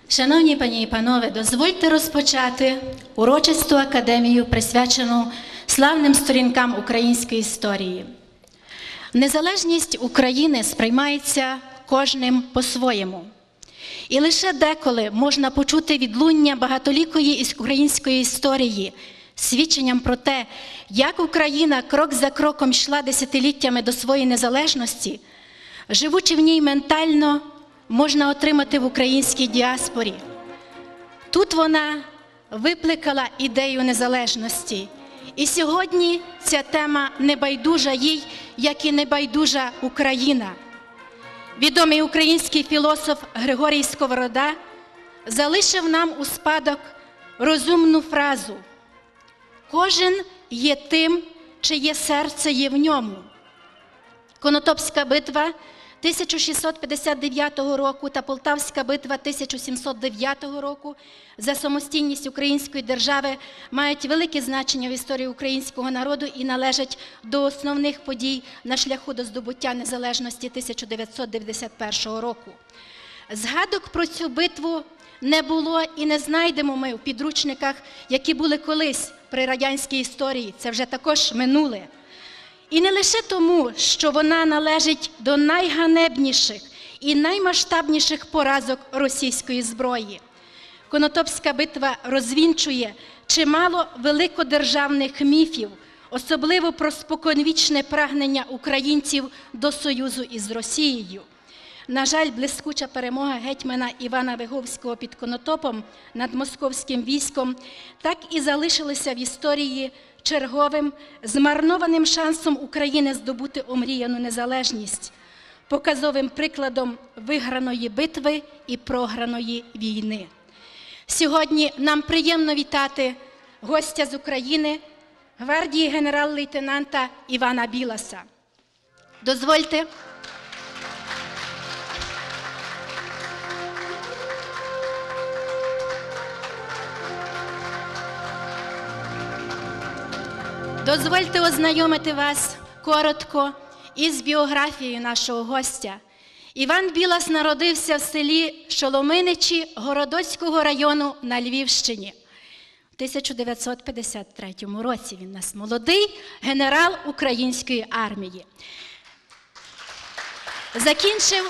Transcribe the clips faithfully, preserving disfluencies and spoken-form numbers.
Шановні пані і панове, дозвольте розпочати урочисту академію, присвячену славним сторінкам української історії. Незалежність України сприймається кожним по-своєму. І лише деколи можна почути відлуння багатолікої української історії, свідченням про те, як Україна крок за кроком йшла десятиліттями до своєї незалежності, живучи в ній ментально, можна отримати в українській діаспорі. Тут вона викликала ідею незалежності. І сьогодні ця тема не байдужа їй, як і не байдужа Україна. Відомий український філософ Григорій Сковорода залишив нам у спадок розумну фразу: «Кожен є тим, чиє серце є в ньому». Конотопська битва тисяча шістсот п'ятдесят дев'ятого року та Полтавська битва тисяча сімсот дев'ятого року за самостійність української держави мають велике значення в історії українського народу і належать до основних подій на шляху до здобуття незалежності тисяча дев'ятсот дев'яносто першого року. Згадок про цю битву не було і не знайдемо ми в підручниках, які були колись при радянській історії, це вже також минуле. І не лише тому, що вона належить до найганебніших і наймасштабніших поразок російської зброї. Конотопська битва розвінчує чимало великодержавних міфів, особливо про споконвічне прагнення українців до союзу із Росією. На жаль, блискуча перемога гетьмана Івана Виговського під Конотопом над московським військом так і залишилася в історії черговим змарнованим шансом України здобути омріяну незалежність, показовим прикладом виграної битви і програної війни. Сьогодні нам приємно вітати гостя з України, гвардії генерал-лейтенанта Івана Біласа. Дозвольте Дозвольте ознайомити вас коротко із біографією нашого гостя. Іван Білас народився в селі Шоломиничі Городоцького району на Львівщині. У тисяча дев'ятсот п'ятдесят третьому році він у нас молодий генерал української армії. Закінчив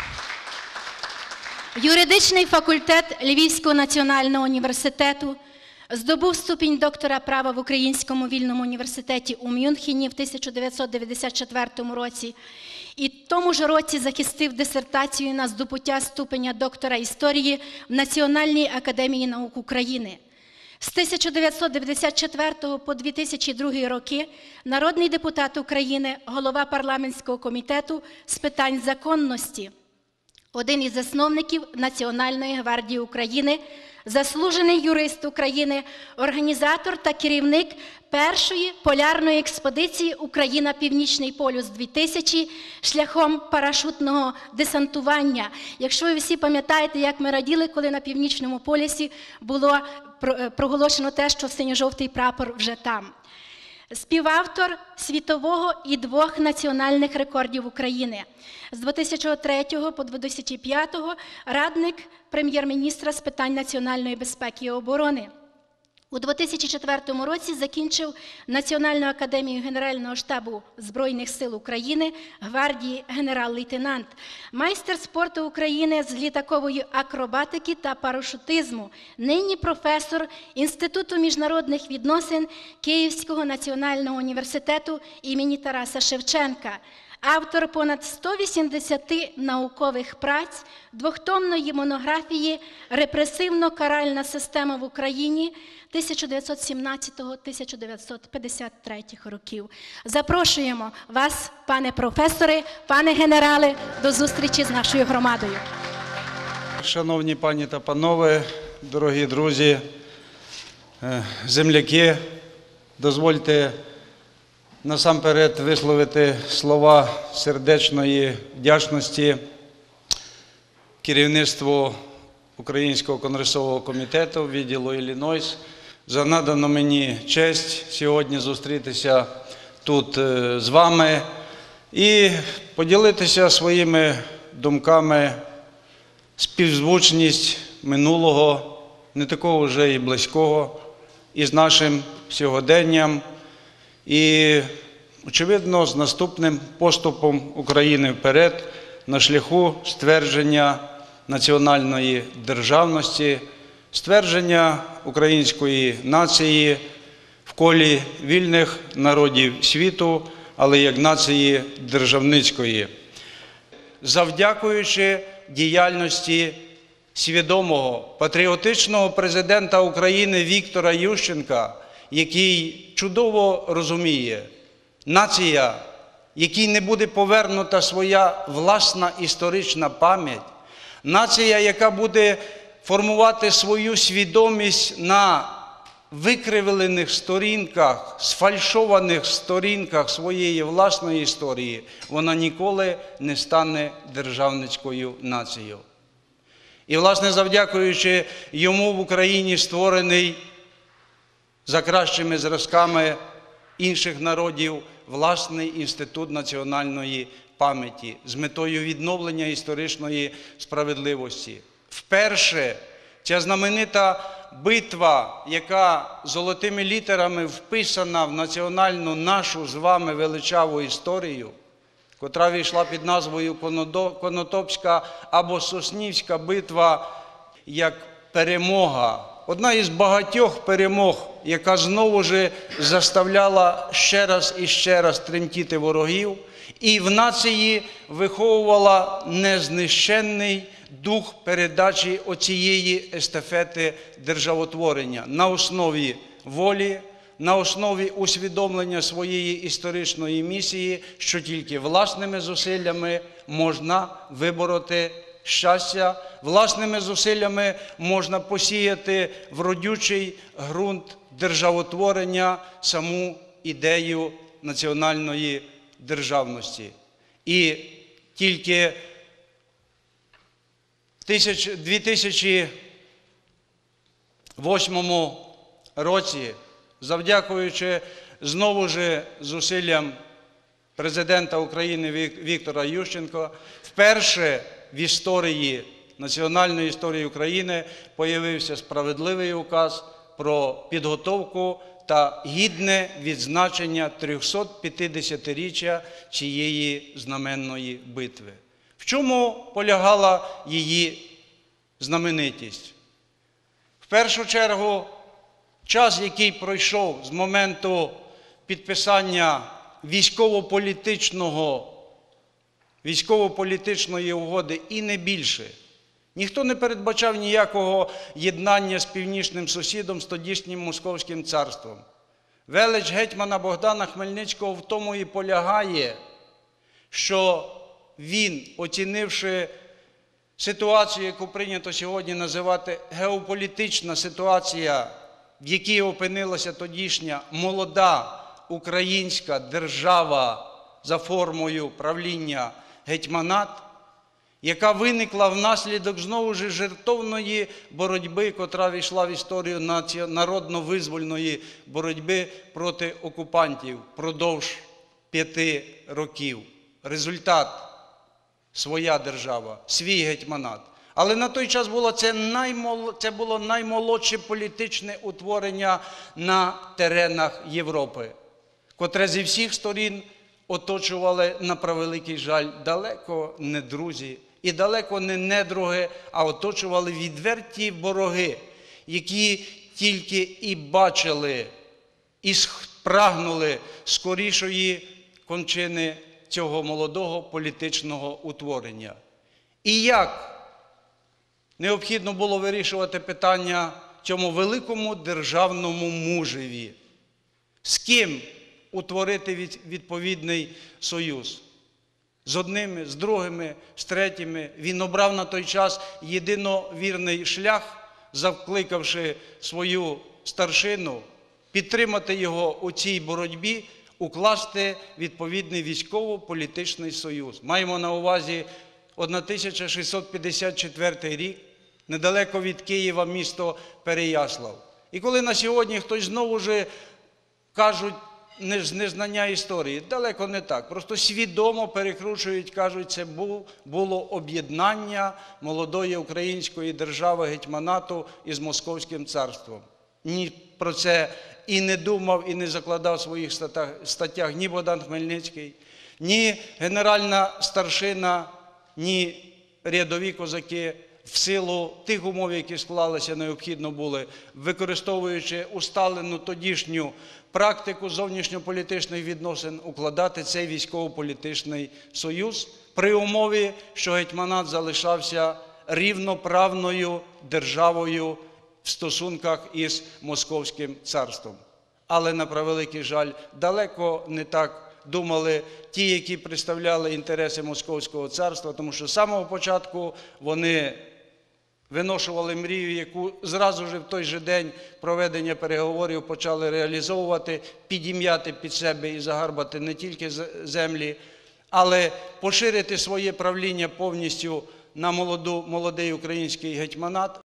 юридичний факультет Львівського національного університету, здобув ступінь доктора права в Українському вільному університеті у Мюнхені в тисяча дев'ятсот дев'яносто четвертому році і в тому ж році захистив дисертацію на здобуття ступеня доктора історії в Національній академії наук України. З тисяча дев'ятсот дев'яносто четвертого по дві тисячі другий роки народний депутат України, голова парламентського комітету з питань законності, один із засновників Національної гвардії України, заслужений юрист України, організатор та керівник першої полярної експедиції «Україна-Північний полюс-дві тисячі» шляхом парашутного десантування. Якщо ви всі пам'ятаєте, як ми раділи, коли на Північному полюсі було проголошено те, що синьо-жовтий прапор вже там. Співавтор світового і двох національних рекордів України. З дві тисячі третього по дві тисячі п'ятого радник прем'єр-міністра з питань національної безпеки і оборони. У дві тисячі четвертому році закінчив Національну академію Генерального штабу Збройних сил України, гвардії генерал-лейтенант, майстер спорту України з літакової акробатики та парашутизму, нині професор Інституту міжнародних відносин Київського національного університету імені Тараса Шевченка, автор понад ста вісімдесяти наукових праць, двохтомної монографії «Репресивно-каральна система в Україні» тисяча дев'ятсот сімнадцятого — тисяча дев'ятсот п'ятдесят третього років. Запрошуємо вас, пане професоре, пане генерале, до зустрічі з нашою громадою. Шановні пані та панове, дорогі друзі, земляки, дозвольте насамперед висловити слова сердечної вдячності керівництву Українського конгресового комітету відділу Іллінойс за надану мені честь сьогодні зустрітися тут з вами і поділитися своїми думками, співзвучність минулого, не такого вже і близького, із нашим сьогоденням і, очевидно, з наступним поступом України вперед на шляху ствердження національної державності, ствердження української нації в колі вільних народів світу, але як нації державницької. Завдякуючи діяльності свідомого, патріотичного президента України Віктора Ющенка, який чудово розуміє, нація, якій не буде повернута своя власна історична пам'ять, нація, яка буде формувати свою свідомість на викривлених сторінках, сфальшованих сторінках своєї власної історії, вона ніколи не стане державницькою нацією. І, власне, завдякуючи йому в Україні створений за кращими зразками інших народів власний інститут національної пам'яті з метою відновлення історичної справедливості. Вперше ця знаменита битва, яка золотими літерами вписана в національну нашу з вами величаву історію, котра війшла під назвою Конотопська або Соснівська битва, як перемога. Одна із багатьох перемог, яка знову ж заставляла ще раз і ще раз тремтіти ворогів, і в нації виховувала незнищенний дух передачі оцієї естафети державотворення на основі волі, на основі усвідомлення своєї історичної місії, що тільки власними зусиллями можна вибороти щастя, власними зусиллями можна посіяти в родючий ґрунт державотворення саму ідею національної державності. І тільки в дві тисячі восьмому році, завдякуючи знову ж зусиллям президента України Віктора Ющенка, вперше в історії, національної історії України появився справедливий указ про підготовку та гідне відзначення трьохсотп'ятдесятиріччя цієї знаменної битви. В чому полягала її знаменитість? В першу чергу, час, який пройшов з моменту підписання військово-політичного, військово-політичної угоди і не більше. Ніхто не передбачав ніякого єднання з північним сусідом, з тодішнім Московським царством. Велич гетьмана Богдана Хмельницького в тому і полягає, що він, оцінивши ситуацію, яку прийнято сьогодні називати геополітична ситуація, в якій опинилася тодішня молода українська держава за формою правління гетьманат, яка виникла внаслідок знову ж жертовної боротьби, котра війшла в історію народно-визвольної боротьби проти окупантів впродовж п'яти років. Результат – своя держава, свій гетьманат. Але на той час було це, наймол... це було наймолодше політичне утворення на теренах Європи, котре зі всіх сторін оточували, на превеликий жаль, далеко не друзі і далеко не недруги, а оточували відверті вороги, які тільки і бачили, і прагнули скорішої кончини цього молодого політичного утворення. І як необхідно було вирішувати питання цьому великому державному мужеві? З ким утворити відповідний союз? З одними, з другими, з третіми. Він обрав на той час єдиновірний шлях, закликавши свою старшину підтримати його у цій боротьбі, укласти відповідний військово-політичний союз. Маємо на увазі тисяча шістсот п'ятдесят четвертий рік, недалеко від Києва, місто Переяслав. І коли на сьогодні хтось знову ж кажуть, не- з незнання історії. Далеко не так. Просто свідомо перекручують, кажуть, це бу- було об'єднання молодої української держави гетьманату із Московським царством. Ні про це і не думав, і не закладав в своїх статах, статтях ні Богдан Хмельницький, ні генеральна старшина, ні рядові козаки. В силу тих умов, які склалися, необхідно були, використовуючи усталену тодішню практику зовнішньополітичних відносин, укладати цей військово-політичний союз при умові, що гетьманат залишався рівноправною державою в стосунках із Московським царством. Але, на превеликий жаль, далеко не так думали ті, які представляли інтереси Московського царства, тому що з самого початку вони виношували мрію, яку зразу ж в той же день проведення переговорів почали реалізовувати, підім'яти під себе і загарбати не тільки землі, але поширити своє правління повністю на молоду, молодий український гетьманат.